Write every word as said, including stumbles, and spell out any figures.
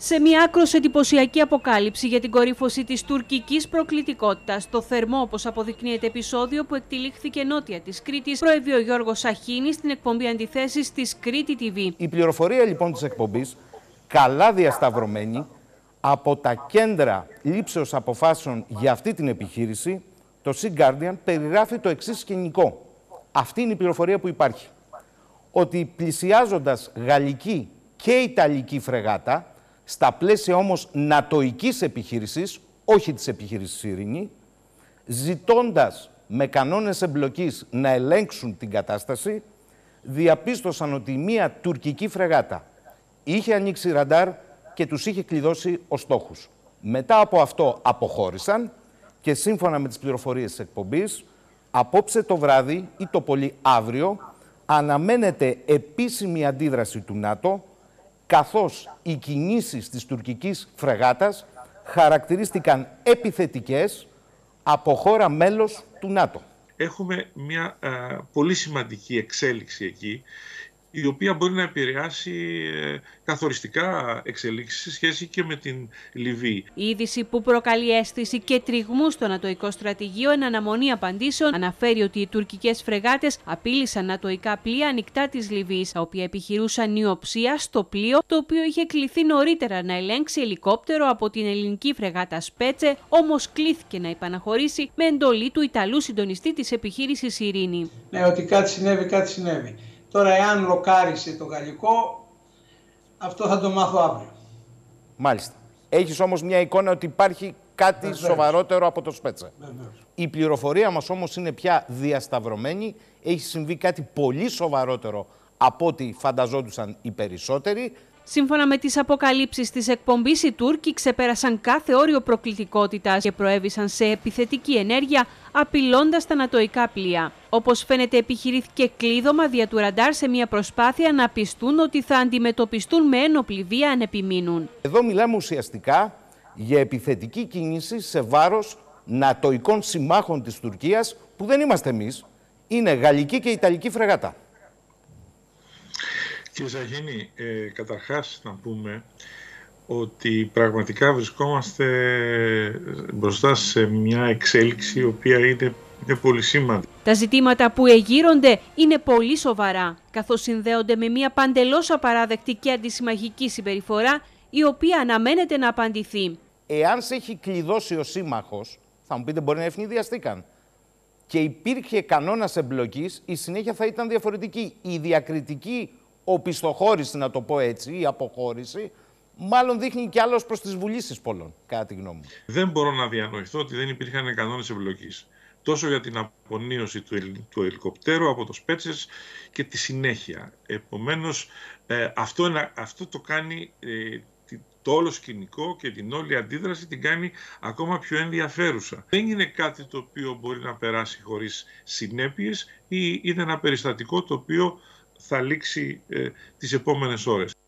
Σε μια άκρως εντυπωσιακή αποκάλυψη για την κορύφωση της τουρκικής προκλητικότητας, το θερμό, όπως αποδεικνύεται, επεισόδιο που εκτυλίχθηκε νότια της Κρήτης, προέβη ο Γιώργος Σαχίνης στην εκπομπή Αντιθέσεις της Κρήτη τι βι. Η πληροφορία λοιπόν της εκπομπής, καλά διασταυρωμένη από τα κέντρα λήψεως αποφάσεων για αυτή την επιχείρηση, το Sea Guardian περιγράφει το εξής σκηνικό. Αυτή είναι η πληροφορία που υπάρχει. Ότι πλησιάζοντας γαλλική και ιταλική φρεγάτα, στα πλαίσια όμως νατοικής επιχείρησης, όχι της επιχείρησης Ειρήνη, ζητώντας με κανόνες εμπλοκής να ελέγξουν την κατάσταση, διαπίστωσαν ότι μία τουρκική φρεγάτα είχε ανοίξει ραντάρ και τους είχε κλειδώσει ως στόχους. Μετά από αυτό αποχώρησαν και σύμφωνα με τις πληροφορίες της εκπομπής, απόψε το βράδυ ή το πολύ αύριο αναμένεται επίσημη αντίδραση του ΝΑΤΟ, καθώς οι κινήσεις της τουρκικής φρεγάτας χαρακτηρίστηκαν επιθετικές από χώρα μέλος του ΝΑΤΟ. Έχουμε μια α, πολύ σημαντική εξέλιξη εκεί, η οποία μπορεί να επηρεάσει ε, καθοριστικά εξελίξεις σε σχέση και με την Λιβύη. Η είδηση που προκαλεί αίσθηση και τριγμού στο νατοϊκό στρατηγείο εν αναμονή απαντήσεων αναφέρει ότι οι τουρκικές φρεγάτες απείλησαν νατοϊκά πλοία ανοιχτά της Λιβύης, τα οποία επιχειρούσαν νιοψία στο πλοίο, το οποίο είχε κληθεί νωρίτερα να ελέγξει ελικόπτερο από την ελληνική φρεγάτα Σπέτσε, όμως κλήθηκε να υπαναχωρήσει με εντολή του Ιταλού συντονιστή της επιχείρησης Ειρήνη. Ναι, ότι κάτι συνέβη, κάτι συνέβη. Τώρα, εάν λοκάρισε το γαλλικό, αυτό θα το μάθω αύριο. Μάλιστα. Έχεις όμως μια εικόνα ότι υπάρχει κάτι Βεβαίως. σοβαρότερο από το Σπέτσε. Βεβαίως. Η πληροφορία μας όμως είναι πια διασταυρωμένη. Έχει συμβεί κάτι πολύ σοβαρότερο από ό,τι φανταζόντουσαν οι περισσότεροι. Σύμφωνα με τις αποκαλύψεις της εκπομπής, οι Τούρκοι ξεπέρασαν κάθε όριο προκλητικότητας και προέβησαν σε επιθετική ενέργεια, απειλώντας τα νατοϊκά πλοία. Όπως φαίνεται, επιχειρήθηκε κλείδωμα δια του ραντάρ σε μια προσπάθεια να πιστούν ότι θα αντιμετωπιστούν με ένοπλη βία αν επιμείνουν. Εδώ μιλάμε ουσιαστικά για επιθετική κίνηση σε βάρος νατοϊκών συμμάχων της Τουρκίας, που δεν είμαστε εμείς, είναι γαλλική και ιταλική φρεγάτα. Κύριε Σαχίνη, ε, καταρχάς να πούμε ότι πραγματικά βρισκόμαστε μπροστά σε μια εξέλιξη η οποία είναι, είναι πολύ σημαντική. Τα ζητήματα που εγείρονται είναι πολύ σοβαρά, καθώς συνδέονται με μια παντελώς απαράδεκτη και αντισυμμαχική συμπεριφορά, η οποία αναμένεται να απαντηθεί. Εάν σε έχει κλειδώσει ο σύμμαχος, θα μου πείτε μπορεί να ευνηδιαστήκαν, και υπήρχε κανόνας εμπλοκής, η συνέχεια θα ήταν διαφορετική. Η διακριτική οπισθοχώρηση, να το πω έτσι, η αποχώρηση, μάλλον δείχνει κι άλλος προς τις βουλήσεις πολλών, κατά τη γνώμη μου. Δεν μπορώ να διανοηθώ ότι δεν υπήρχαν κανόνες εμπλοκής. Τόσο για την απονίωση του, ελ, του ελικοπτέρου από το Σπέτσες και τη συνέχεια. Επομένως, ε, αυτό, είναι, αυτό το κάνει ε, το όλο σκηνικό και την όλη αντίδραση την κάνει ακόμα πιο ενδιαφέρουσα. Δεν είναι κάτι το οποίο μπορεί να περάσει χωρίς συνέπειες ή είναι ένα περιστατικό το οποίο θα λήξει ε, τις επόμενες ώρες.